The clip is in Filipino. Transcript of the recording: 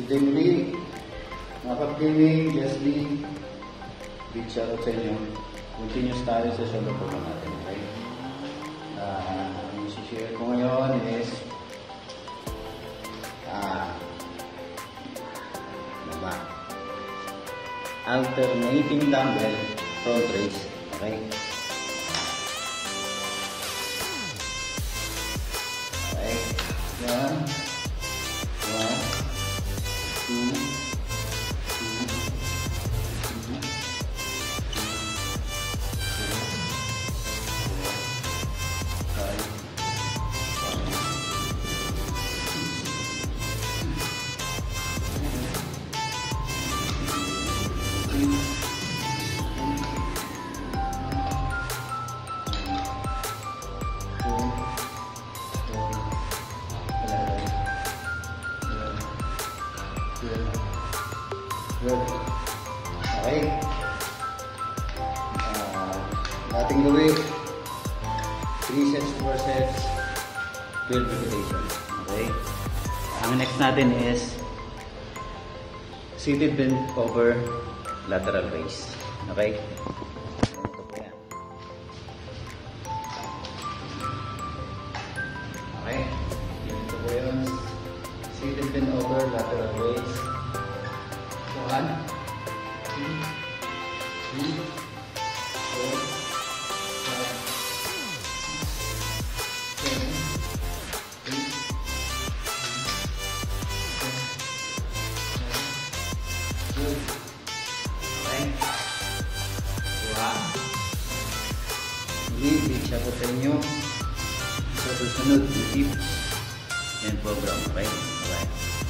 day muli, mga kapag-gaming, Leslie, big shoutout sa inyo. Continuous tayo sa shoulder program natin, okay? Ang isi-share ko ngayon is alternating dumbbell front raise, okay? Okay, yan. 1, 2, good. Okay. Dating gawin 3 sets, 4 sets, 12 repetition. Okay. Ang next natin is seated bent over lateral raise. Okay. Ito po yan. Okay. Ito po yun. Seated bent over lateral raise. 1, 2, 3, 4, 5, 6, 7, 8, 9, 10. Good. Okay. Muli, big shoutout sa inyo sa susunod na tips and program. Okay? Bye.